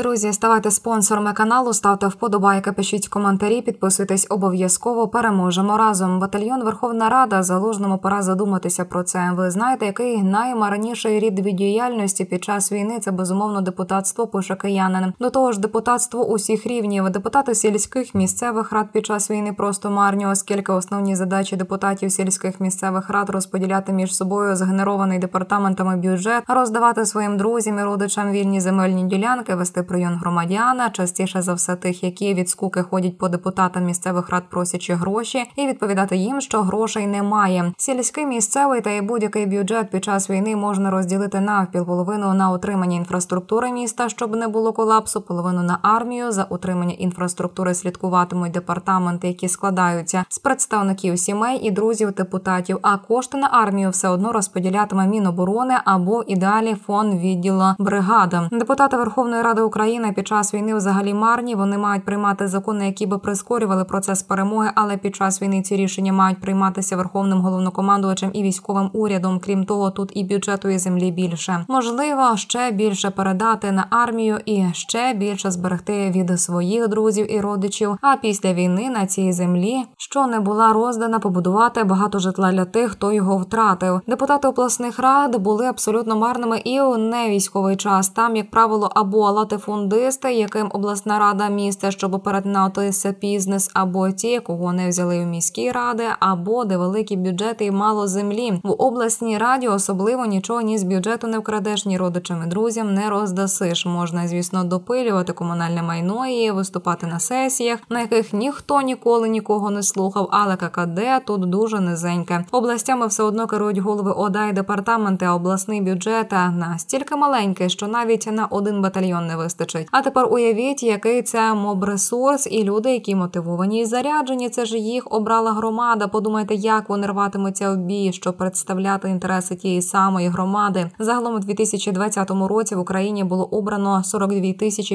Друзі, ставайте спонсорами каналу, ставте вподобайки, пишіть коментарі, підписуйтесь обов'язково, переможемо разом. Батальйон Верховна Рада, Залужному пора задуматися про це. Ви знаєте, який наймарніший рід діяльності під час війни – це, безумовно, депутатство, пише киянин. До того ж, депутатство усіх рівнів. Депутати сільських місцевих рад під час війни просто марні, оскільки основні задачі депутатів сільських місцевих рад – розподіляти між собою згенерований департаментами бюджет, роздавати своїм друзям і родичам вільні земельні ділянки, вести прийом громадян, частіше за все тих, які від скуки ходять по депутатам місцевих рад просячи гроші, і відповідати їм, що грошей немає. Сільський, місцевий та і будь-який бюджет під час війни можна розділити навпіл: половину на утримання інфраструктури міста, щоб не було колапсу, половину на армію. За утримання інфраструктури слідкуватимуть департаменти, які складаються з представників сімей і друзів депутатів, а кошти на армію все одно розподілятиме Міноборони або ідеалі фонд відділу бригада. Депутати Верховної Ради України під час війни взагалі марні. Вони мають приймати закони, які би прискорювали процес перемоги, але під час війни ці рішення мають прийматися Верховним головнокомандувачем і військовим урядом. Крім того, тут і бюджету, і землі більше. Можливо, ще більше передати на армію і ще більше зберегти від своїх друзів і родичів. А після війни на цій землі, що не була роздана, побудувати багато житла для тих, хто його втратив. Депутати обласних рад були абсолютно марними і у невійськовий час. Там, як правило, або латифундисти, яким обласна рада міста, щоб перетинатися бізнес, або ті, кого не взяли в міські ради, або де великі бюджети і мало землі. В обласній раді особливо нічого ні з бюджету не вкрадеш, ні родичам і друзям не роздасиш. Можна, звісно, допилювати комунальне майно і виступати на сесіях, на яких ніхто ніколи нікого не слухав, але ККД тут дуже низеньке. Областями все одно керують голови ОДА і департаменти, а обласний бюджет настільки маленький, що навіть на один батальйон не вистачить. А тепер уявіть, який це мобресурс і люди, які мотивовані і заряджені. Це ж їх обрала громада. Подумайте, як вони рватимуться в бій, щоб представляти інтереси тієї самої громади. Загалом у 2020 році в Україні було обрано 42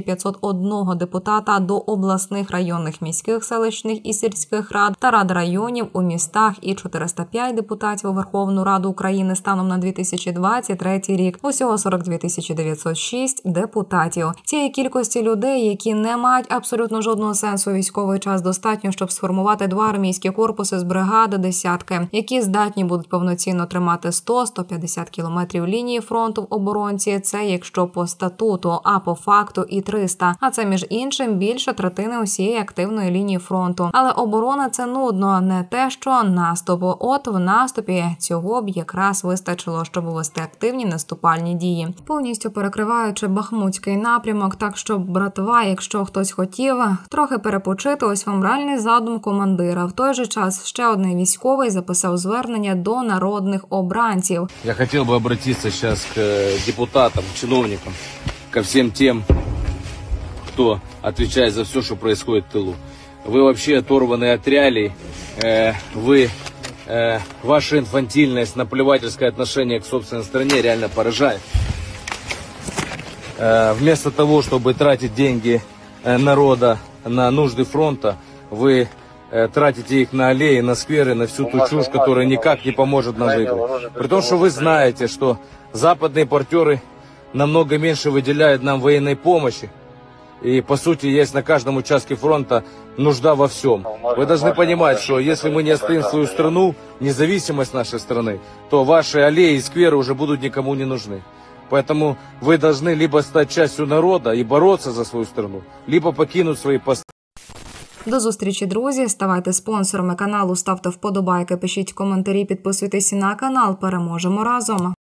501 депутата до обласних, районних, міських, селищних і сільських рад та рад районів у містах і 405 депутатів у Верховну Раду України станом на 2023 рік. Усього 42 906 депутатів. Цієї кількості людей, які не мають абсолютно жодного сенсу у військовий час, достатньо, щоб сформувати два армійські корпуси з бригади десятки, які здатні будуть повноцінно тримати 100-150 кілометрів лінії фронту в оборонці. Це якщо по статуту, а по факту і 300. А це, між іншим, більше третини усієї активної лінії фронту. Але оборона – це нудно, не те, що наступ. От в наступі цього б якраз вистачило, щоб вести активні наступальні дії. Повністю перекриваючи Бахмутський напрямок, так щоб, братва, якщо хтось хотів трохи перепочити, ось вам реальний задум командира. В той же час ще один військовий записав звернення до народних обранців. Я хотів би обратитися зараз к депутатам, чиновникам, ко всім тим, хто відповідає за все, що відбувається в тилу. Ви взагалі оторвані від реалій, ваша инфантильность, наплевательское отношение к собственной стране реально поражает. Вместо того, чтобы тратить деньги народа на нужды фронта, вы тратите их на аллеи, на скверы, на всю ту чушь, которая никак не поможет нам выиграть. При том, что вы знаете, что западные партнеры намного меньше выделяют нам военной помощи. И, по сути, есть на каждом участке фронта нужда во всем. Вы должны понимать, что если мы не оставим свою страну, независимость нашей страны, то ваши аллеи и скверы уже будут никому не нужны. Поэтому вы должны либо стать частью народа и бороться за свою страну, либо покинуть свои посты. До зустрічі, друзі. Ставайте спонсорами каналу, ставте вподобайки, пишіть коментарі, підписуйтесь на канал. Переможемо разом!